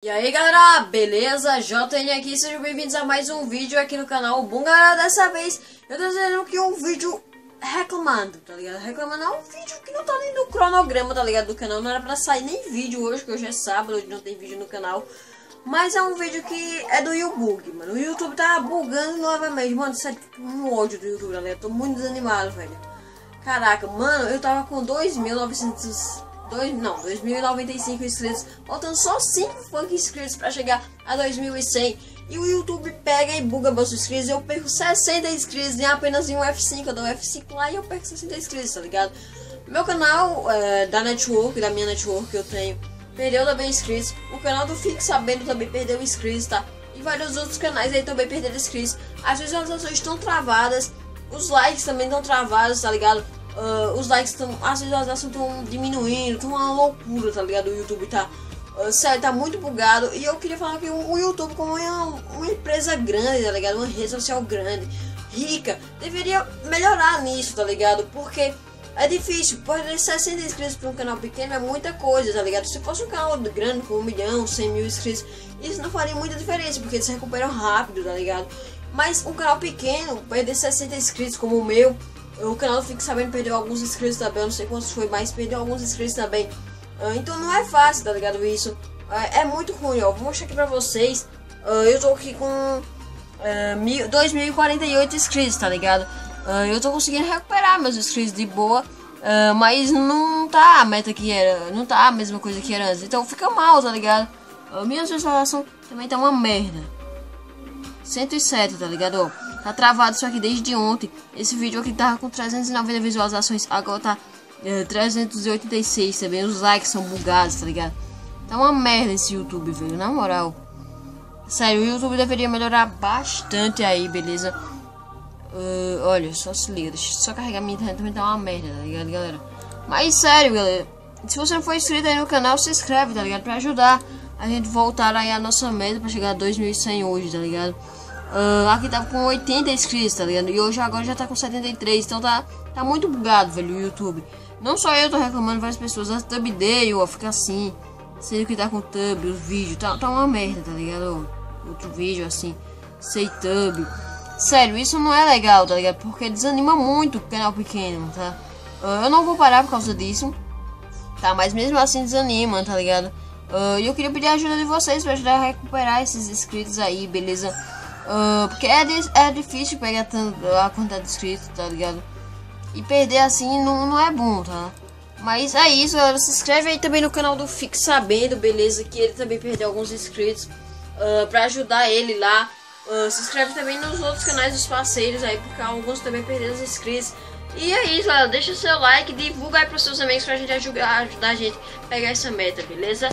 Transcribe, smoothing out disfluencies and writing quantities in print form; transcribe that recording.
E aí galera, beleza? JN aqui, sejam bem-vindos a mais um vídeo aqui no canal. Bom galera, dessa vez eu tô fazendo aqui um vídeo reclamando, tá ligado? Reclamando é um vídeo que não tá nem no cronograma, tá ligado, do canal. Não era pra sair nem vídeo hoje, que hoje é sábado, hoje não tem vídeo no canal. Mas é um vídeo que é do YouBug, mano. O YouTube tá bugando novamente, mano. Sério, um ódio do YouTube, galera. Tô muito desanimado, velho. Caraca, mano, eu tava com 2.095 inscritos, faltando só 5 funk inscritos pra chegar a 2.100. E o YouTube pega e buga meus inscritos. Eu perco 60 inscritos em apenas em um F5. Eu dou F5 lá e eu perco 60 inscritos, tá ligado? Meu canal da minha network que eu tenho, perdeu também inscritos. O canal do Fique Sabendo também perdeu inscritos, tá? E vários outros canais aí também perderam inscritos. As visualizações estão travadas, os likes também estão travados, tá ligado? Os likes estão, as visualizações estão diminuindo, estão uma loucura, tá ligado? O YouTube tá, sério, tá muito bugado. E eu queria falar que o YouTube, como é uma empresa grande, tá ligado? Uma rede social grande, rica, deveria melhorar nisso, tá ligado? Porque é difícil, perder 60 inscritos para um canal pequeno é muita coisa, tá ligado? Se fosse um canal grande com 1 milhão, 100 mil inscritos, isso não faria muita diferença, porque eles se recuperam rápido, tá ligado? Mas um canal pequeno, perder 60 inscritos como o meu, o canal Fique Sabendo perdeu alguns inscritos também, eu não sei quantos foi, mas perdeu alguns inscritos também. Então não é fácil, tá ligado? Isso é muito ruim, ó. Vou mostrar aqui pra vocês. Eu tô aqui com 2.048 inscritos, tá ligado? Eu tô conseguindo recuperar meus inscritos de boa, mas não tá a meta que era, não tá a mesma coisa que era antes, então fica mal, tá ligado? Minha visualização também tá uma merda. 107, tá ligado? Ó, tá travado isso aqui desde ontem. Esse vídeo aqui tava com 390 visualizações, agora tá 386 também. Os likes são bugados, tá ligado? Tá uma merda esse YouTube, velho, na moral. Sério, o YouTube deveria melhorar bastante aí, beleza? Olha, só se liga, deixa eu só carregar minha internet, também tá uma merda, tá ligado, galera? Mas sério, galera, se você não for inscrito aí no canal, se inscreve, tá ligado? Pra ajudar a gente voltar aí a nossa meta pra chegar a 2.100 hoje, tá ligado? Aqui tava com 80 inscritos, tá ligado? E hoje agora já tá com 73, então tá muito bugado, velho, o YouTube. Não só eu tô reclamando, várias pessoas. A thumbnail, ó, fica assim, sei que tá com thumb, os vídeos, tá uma merda, tá ligado? Outro vídeo assim, sem thumb. Sério, isso não é legal, tá ligado? Porque desanima muito o canal pequeno, tá? Eu não vou parar por causa disso, tá? Mas mesmo assim desanima, tá ligado? E eu queria pedir a ajuda de vocês pra ajudar a recuperar esses inscritos aí, beleza? Porque é difícil pegar a quantidade de inscritos, tá ligado? E perder assim não é bom, tá? Mas é isso, galera. Se inscreve aí também no canal do Fique Sabendo, beleza? Que ele também perdeu alguns inscritos, pra ajudar ele lá. Se inscreve também nos outros canais dos parceiros aí, porque alguns também perderam os inscritos. E é isso, galera. Deixa o seu like, divulga aí pros seus amigos pra gente ajudar a gente a pegar essa meta, beleza?